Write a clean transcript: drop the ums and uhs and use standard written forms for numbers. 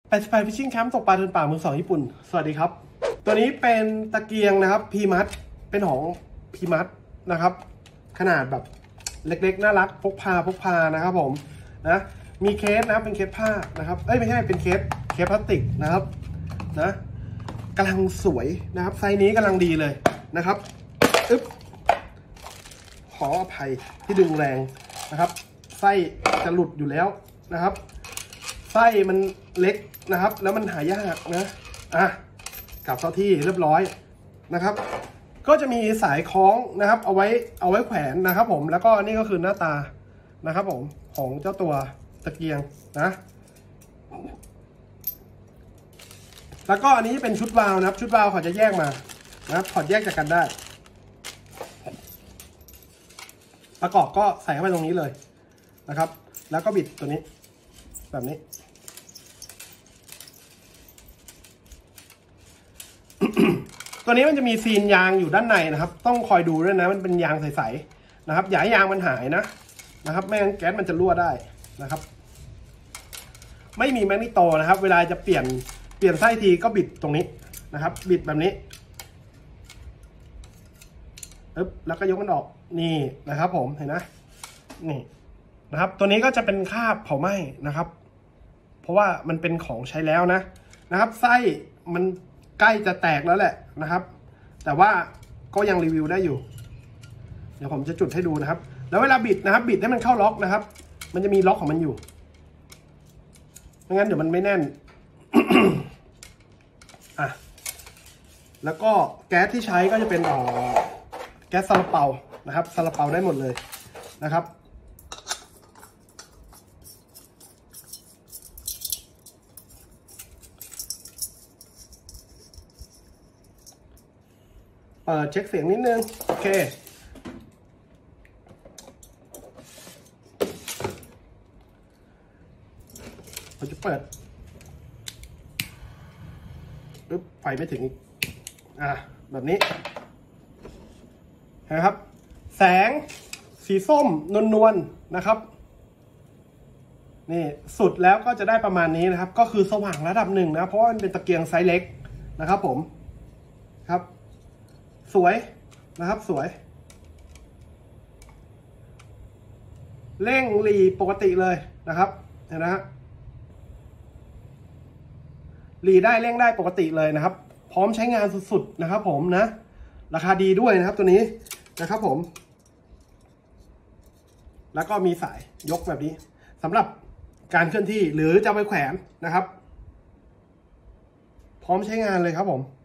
88 Fishing Camp ตกปลาเดินป่ามือสองญี่ปุ่นสวัสดีครับตัวนี้เป็นตะเกียงนะครับพีมัดเป็นของพีมัดนะครับขนาดแบบเล็กๆน่ารักพกพานะครับผมนะมีเคสนะครับเป็นเคสผ้านะครับไม่ใช่เป็นเคสพลาสติกนะครับนะกำลังสวยนะครับไซส์นี้กำลังดีเลยนะครับขออภัยที่ดึงแรงนะครับไส้จะหลุดอยู่แล้วนะครับไส้มันเล็กนะครับแล้วมันหายากนะกลับเข้าที่เรียบร้อยนะครับก็จะมีสายคล้องนะครับเอาไว้แขวนนะครับผมแล้วก็นี่ก็คือหน้าตานะครับผมของเจ้าตัวตะเกียงนะแล้วก็อันนี้เป็นชุดวาล์วนะครับชุดวาล์วเขาจะแยกมานะครับถอดแยกจากกันได้ประกอบก็ใส่เข้าไปตรงนี้เลยนะครับแล้วก็บิดตัวนี้แบบนี้ ตัวนี้มันจะมีซีนยางอยู่ด้านในนะครับต้องคอยดูด้วยนะมันเป็นยางใสๆนะครับอย่าให้ยางมันหายนะครับไม่งั้นแก๊สมันจะรั่วได้นะครับไม่มีแมกนีโตนะครับเวลาจะเปลี่ยนไส้ทีก็บิดตรงนี้นะครับบิดแบบนี้แล้วก็ยกมันออกนี่นะครับผมเห็นนะนี่นะครับตัวนี้ก็จะเป็นคราบเผาไหม้นะครับเพราะว่ามันเป็นของใช้แล้วนะครับไส้มันใกล้จะแตกแล้วแหละนะครับแต่ว่าก็ยังรีวิวได้อยู่เดี๋ยวผมจะจุดให้ดูนะครับแล้วเวลาบิดนะครับบิดให้มันเข้าล็อกนะครับมันจะมีล็อกของมันอยู่ไม่งั้นเดี๋ยวมันไม่แน่น แล้วก็แก๊สที่ใช้ก็จะเป็นแก๊สซาลาเปานะครับซาลาเปาได้หมดเลยนะครับเปิดเช็คเสียงนิดนึงโอเคเราจะเปิดไฟไม่ถึงอีกแบบนี้นะครับแสงสีส้มนวลนะครับนี่สุดแล้วก็จะได้ประมาณนี้นะครับก็คือสว่างระดับหนึ่งนะเพราะว่ามันเป็นตะเกียงไซส์เล็กนะครับผมครับสวยนะครับสวยเร่งหลีปกติเลยนะครับเห็นนะฮะหลีได้เร่งได้ปกติเลยนะครับพร้อมใช้งานสุดๆนะครับผมนะราคาดีด้วยนะครับตัวนี้นะครับผมแล้วก็มีสายยกแบบนี้สำหรับการเคลื่อนที่หรือจะไปแขวนนะครับพร้อมใช้งานเลยครับผม